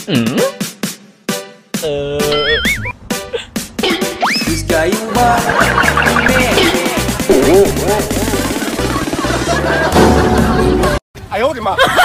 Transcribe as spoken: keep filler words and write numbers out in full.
嗯，呃。Kayu ba? Ime. 哎呦我的妈！